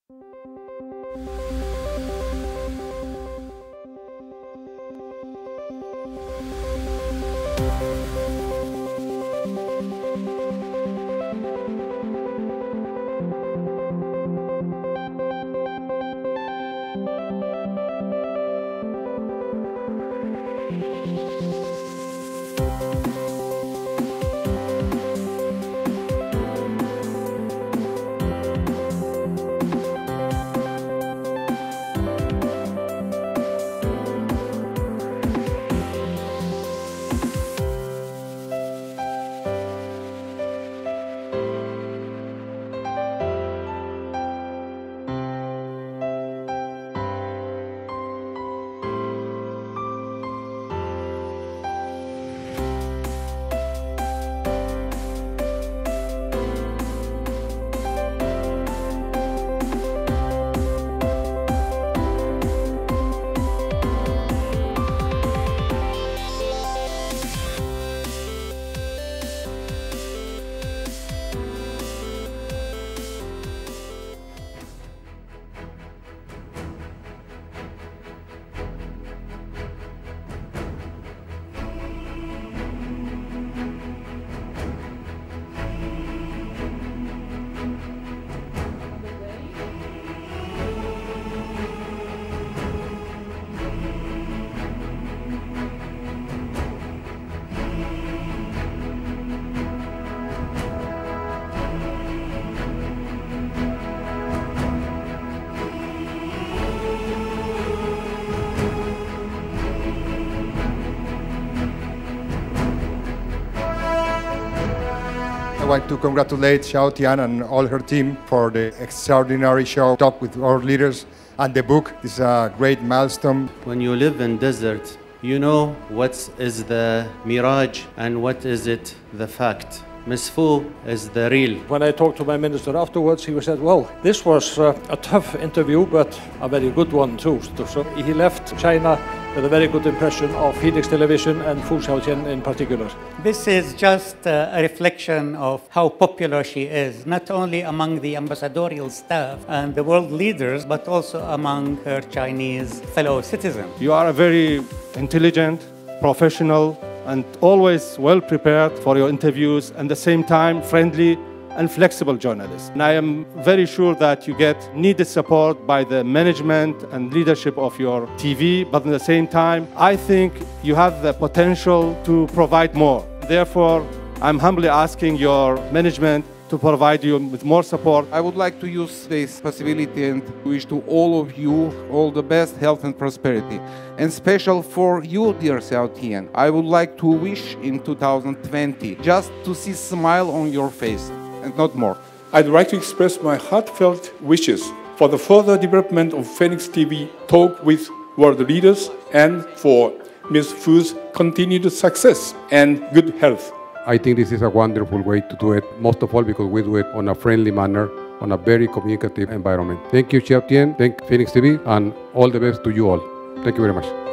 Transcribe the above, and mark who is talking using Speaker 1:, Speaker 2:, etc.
Speaker 1: I want to congratulate Xiaotian and all her team for the extraordinary show, Talk with Our Leaders, and the book. This is a great milestone.
Speaker 2: When you live in desert, you know what is the mirage and what is it the fact. Ms. Fu is the real.
Speaker 3: When I talked to my minister afterwards, he said, well, this was a tough interview, but a very good one too. So he left China with a very good impression of Phoenix Television and Fu Xiaotian in particular.
Speaker 4: This is just a reflection of how popular she is, not only among the ambassadorial staff and the world leaders, but also among her Chinese fellow citizens.
Speaker 5: You are a very intelligent, professional, and always well prepared for your interviews, and at the same time friendly and flexible journalist. And I am very sure that you get needed support by the management and leadership of your TV, but at the same time, I think you have the potential to provide more. Therefore, I'm humbly asking your management to provide you with more support.
Speaker 6: I would like to use this possibility and wish to all of you all the best health and prosperity. And special for you, dear Xiaotian, I would like to wish in 2020 just to see a smile on your face and not more.
Speaker 7: I'd like to express my heartfelt wishes for the further development of Phoenix TV Talk with World Leaders and for Ms. Fu's continued success and good health.
Speaker 8: I think this is a wonderful way to do it, most of all because we do it on a friendly manner, on a very communicative environment. Thank you, Xiaotian, thank Phoenix TV, and all the best to you all. Thank you very much.